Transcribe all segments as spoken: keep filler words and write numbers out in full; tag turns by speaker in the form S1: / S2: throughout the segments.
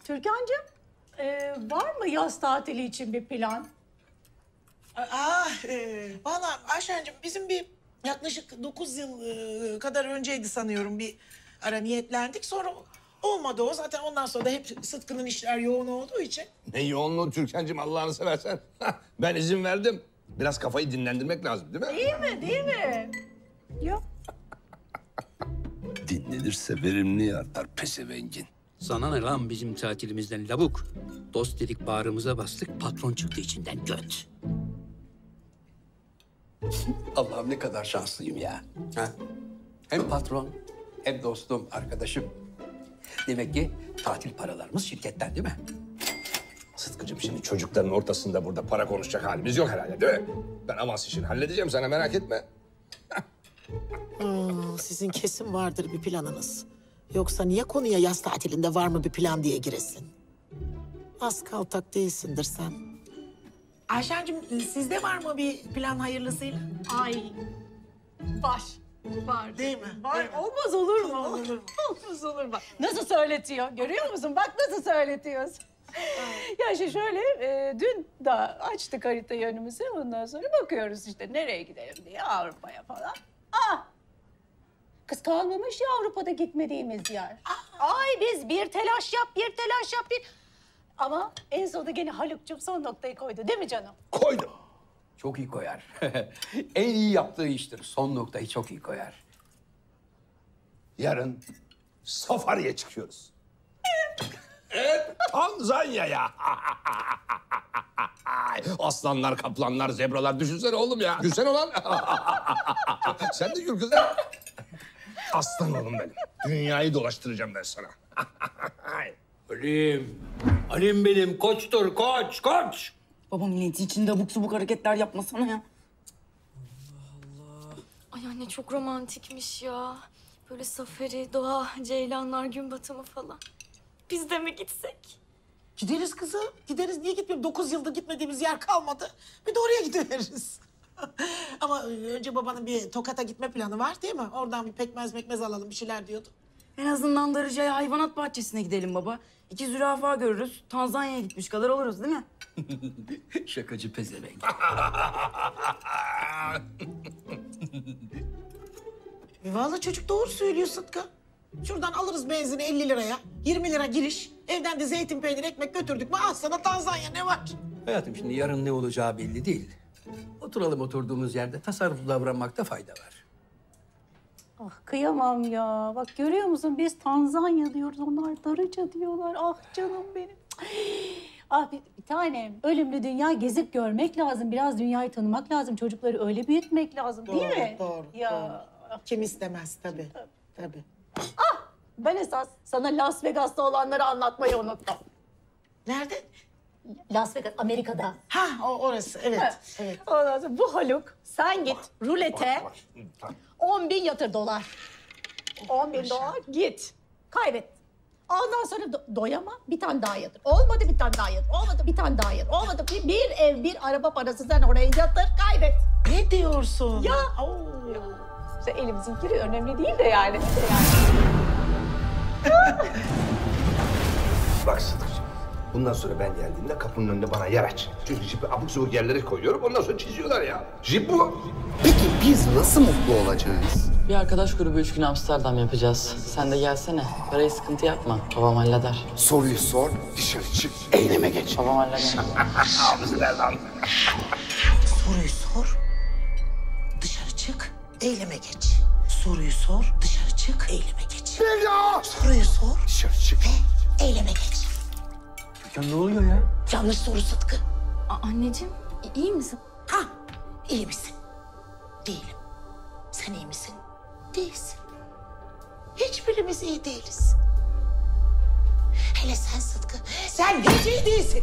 S1: Türkan'cığım, e, var mı yaz tatili için bir plan?
S2: Aa, e, valla Ayşen'cim bizim bir yaklaşık dokuz yıl e, kadar önceydi sanıyorum bir ara niyetlendik. Sonra olmadı o. Zaten ondan sonra da hep Sıtkı'nın işler yoğun olduğu için.
S3: Ne yoğunluğu Türkan'cığım Allah'ını seversen. Ben izin verdim. Biraz kafayı dinlendirmek lazım değil mi?
S1: Değil mi, değil mi? Yok.
S3: Dinlenirse verimli artar pesevengin.
S4: Sana ne lan bizim tatilimizden lavuk? Dost dedik bağrımıza bastık, patron çıktı içinden göt.
S5: Allah'ım ne kadar şanslıyım ya. Ha? Hem patron, hem dostum, arkadaşım. Demek ki tatil paralarımız şirketten değil mi?
S3: Sıtkı'cığım şimdi çocukların ortasında burada para konuşacak halimiz yok herhalde değil mi? Ben avans işini halledeceğim sana merak etme.
S2: Hmm, sizin kesin vardır bir planınız. Yoksa niye konuya yaz tatilinde var mı bir plan diye giresin? Az kaltak değilsindir sen. Ayşen'cim sizde var mı bir plan hayırlısıyla?
S1: Ay, var. Var.
S2: Değil mi?
S1: Var.
S2: Değil mi?
S1: Olmaz olur mu?
S2: Olur mu?
S1: Olmaz olur mu? Nasıl söyletiyor? Görüyor musun? Bak nasıl söyletiyorsun. Ya işte şöyle, e, dün de açtık haritayı önümüze. Ondan sonra bakıyoruz işte nereye gidelim diye Avrupa'ya falan. Ah! Kız kalmamış ya Avrupa'da gitmediğimiz yer. Ay biz bir telaş yap, bir telaş yap, bir... Ama en sonunda gene Haluk'cum son noktayı koydu değil mi canım?
S3: Koydum.
S5: Çok iyi koyar. En iyi yaptığı iştir. Son noktayı çok iyi koyar.
S3: Yarın safariye çıkıyoruz. Evet, Tanzanya'ya. Aslanlar, kaplanlar, zebralar. Düşünsene oğlum ya. Gülsene ulan. Sen de gül kızım. Aslan oğlum benim. Dünyayı dolaştıracağım ben sana.
S4: Alim, Alim benim koçtur koç, koç.
S6: Baba milletin içinde abuk subuk hareketler yapmasana ya.
S7: Ay anne çok romantikmiş ya. Böyle safari, doğa, ceylanlar, gün batımı falan. Biz de mi gitsek?
S2: Gideriz kızım. Gideriz. Niye gitmeyeyim? Dokuz yıldır gitmediğimiz yer kalmadı. Bir de oraya gidiveririz. Ama önce babanın bir Tokat'a gitme planı var değil mi? Oradan bir pekmez mekmez alalım bir şeyler diyordu.
S6: En azından Darıca'ya hayvanat bahçesine gidelim baba. İki zürafa görürüz. Tanzanya'ya gitmiş kadar oluruz değil mi?
S5: Şakacı pezevenk.
S2: E vallahi çocuk doğru söylüyor Sıtkı. Şuradan alırız benzini elli liraya. yirmi lira giriş. Evden de zeytin, peynir, ekmek götürdük mü? Al sana Tanzanya ne var?
S5: Hayatım şimdi yarın ne olacağı belli değil. Oturalım oturduğumuz yerde tasarruflu davranmakta fayda var.
S1: Ah kıyamam ya. Bak görüyor musun biz Tanzanya diyoruz. Onlar Darıca diyorlar. Ah canım benim. Ah bir, bir tanem. Ölümlü dünya gezip görmek lazım. Biraz dünyayı tanımak lazım. Çocukları öyle büyütmek lazım değil mi?
S2: Doğru,
S1: Ya.
S2: doğru. Kim istemez tabii. Tabii.
S1: Ben esas sana Las Vegas'ta olanları anlatmayı unuttum.
S2: Nerede?
S1: Las Vegas, Amerika'da.
S2: Ha o orası evet. Evet.
S1: Ondan sonra bu Haluk, sen git rulete on bin yatır dolar. on bin dolar git. Kaybet. Ondan sonra do- doyama bir tane daha yatır. Olmadı bir tane daha yatır. Olmadı bir tane daha yatır. Olmadı bir, bir ev bir araba parası sen oraya yatır kaybet.
S2: Ne diyorsun?
S1: Ya.
S2: Oo.
S1: İşte elimizin kiri önemli değil de yani. yani.
S3: Bak Sıtkı'cığım. Bundan sonra ben geldiğimde kapının önünde bana yer aç. Çünkü jipi abuk subuk yerlere koyuyorum. Ondan sonra çiziyorlar ya. Jip bu.
S8: Peki biz nasıl mutlu olacağız?
S6: Bir arkadaş grubu üç gün Amsterdam yapacağız. Sen de gelsene. Parayı sıkıntı yapma. Babam halleder.
S8: Soruyu sor, dışarı çık, eyleme geç.
S6: Babam halleder.
S2: Soruyu sor, dışarı çık, eyleme geç. Soruyu sor, dışarı çık, eyleme geç.
S8: Ya!
S2: Soruyu sor
S8: Dışarı çık.
S2: ve eyleme geç.
S5: Ya ne oluyor ya?
S2: Yanlış soru Sıtkı.
S7: A- anneciğim i- iyi misin?
S2: Ha, iyi misin? Değilim. Sen iyi misin? Değilsin. Hiçbirimiz iyi değiliz. Hele sen Sıtkı, sen hiç iyi değilsin.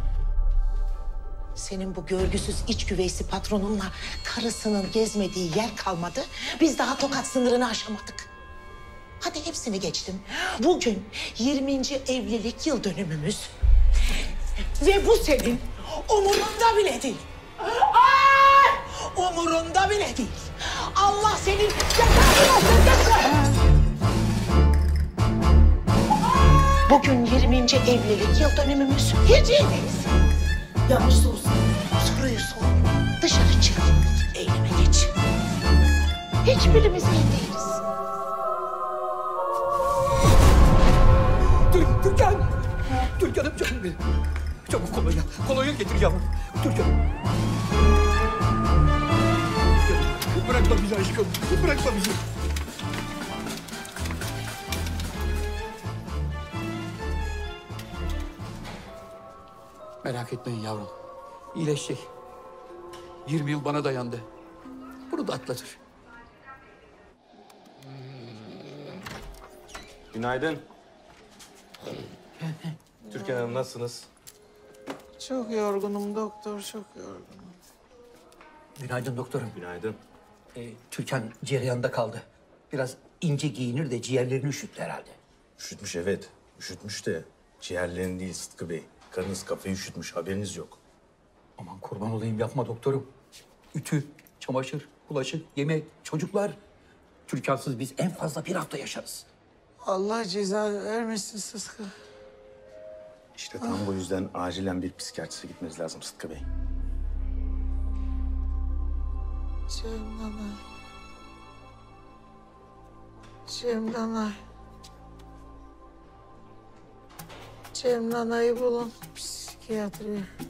S2: Senin bu görgüsüz iç güveysi patronunla karısının gezmediği yer kalmadı. Biz daha Tokat sınırını aşamadık. Hadi hepsini geçtim. Bugün yirminci evlilik yıl dönümümüz. Ve bu senin umurunda bile değil. Ay! Umurunda bile değil. Allah senin cezanı versin. Bu Bugün yirminci evlilik yıl dönümümüz. Gecedeyiz. Yanlış soru sor. Soruyu sor. Dışarı çık. Eyleme geç. Hiçbirimiz iyi değiliz.
S4: Tür Türkan! Türkan'ım canım benim. Çabuk kolonya. Kolonya getir yavrum. Türkan'ım. Bırakma bizi aşkım. Bırakma bizi. Merak etmeyin yavrum. İyileşecek. yirmi yıl bana dayandı. Bunu da atlatır.
S9: Günaydın. Türkan Hanım nasılsınız?
S10: Çok yorgunum doktor, çok yorgunum.
S4: Günaydın doktorum.
S9: Günaydın.
S4: Ee, Türkan cereyanda kaldı. Biraz ince giyinir de ciğerlerini üşüttü herhalde.
S9: Üşütmüş evet. Üşütmüş de ciğerlerini değil Sıtkı Bey. Karınız kafayı üşütmüş haberiniz yok.
S4: Aman kurban olayım yapma doktorum. Ütü, çamaşır, bulaşık, yemek, çocuklar. Türkansız biz en fazla bir hafta yaşarız.
S10: Allah ceza vermesin Sıtkı.
S9: İşte tam bu yüzden acilen bir psikiyatriste gitmeniz lazım Sıtkı Bey.
S10: Cemdanay. Cemdanay. Cemdanay'ı bulun psikiyatriye.